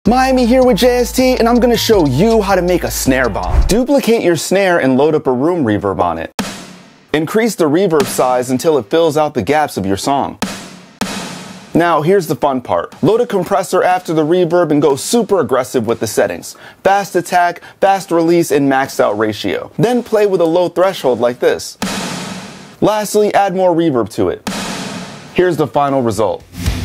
Miami here with JST, and I'm gonna show you how to make a snare bomb. Duplicate your snare and load up a room reverb on it. Increase the reverb size until it fills out the gaps of your song. Now here's the fun part. Load a compressor after the reverb and go super aggressive with the settings. Fast attack, fast release, and maxed out ratio. Then play with a low threshold like this. Lastly, add more reverb to it. Here's the final result.